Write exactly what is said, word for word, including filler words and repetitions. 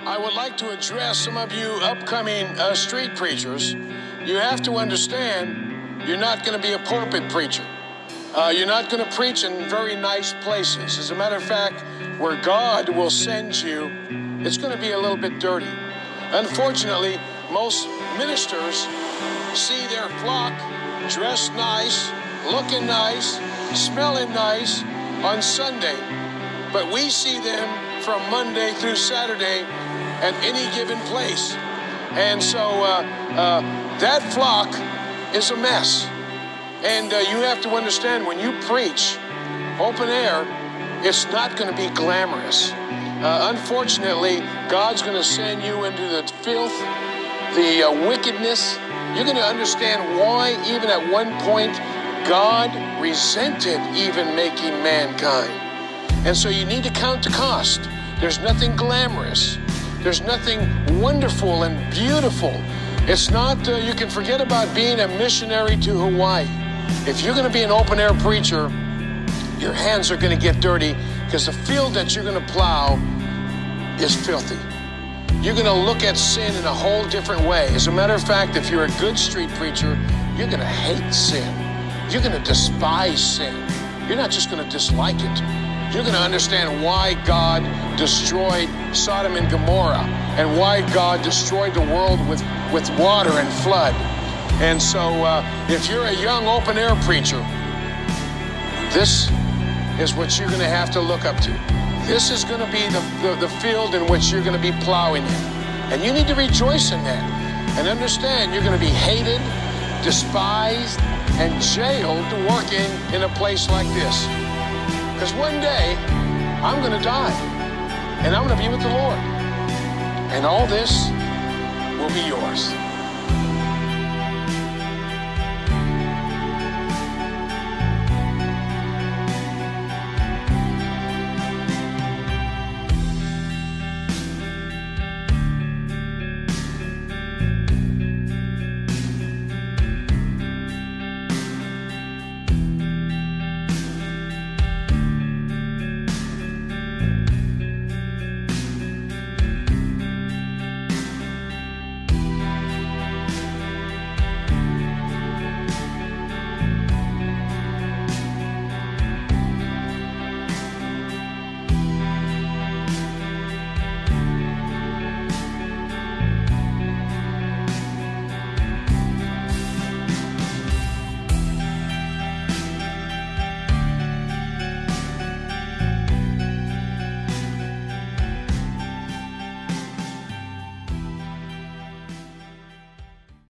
I would like to address some of you upcoming uh, street preachers. You have to understand, you're not going to be a pulpit preacher. Uh, you're not going to preach in very nice places. As a matter of fact, where God will send you, it's going to be a little bit dirty. Unfortunately, most ministers see their flock dressed nice, looking nice, smelling nice on Sunday, but we see them from Monday through Saturday at any given place. And so uh, uh, that flock is a mess. And uh, you have to understand, when you preach open air, it's not going to be glamorous. Uh, unfortunately, God's going to send you into the filth, the uh, wickedness. You're going to understand why, even at one point, God resented even making mankind. And so you need to count the cost. There's nothing glamorous. There's nothing wonderful and beautiful. It's not, uh, you can forget about being a missionary to Hawaii. If you're going to be an open-air preacher, your hands are going to get dirty because the field that you're going to plow is filthy. You're going to look at sin in a whole different way. As a matter of fact, if you're a good street preacher, you're going to hate sin. You're going to despise sin. You're not just going to dislike it. You're going to understand why God destroyed Sodom and Gomorrah and why God destroyed the world with, with water and flood. And so uh, if you're a young open-air preacher, this is what you're going to have to look up to. This is going to be the, the, the field in which you're going to be plowing in. And you need to rejoice in that and understand you're going to be hated, despised, and jailed working in a place like this. Because one day, I'm going to die, and I'm going to be with the Lord. And all this will be yours.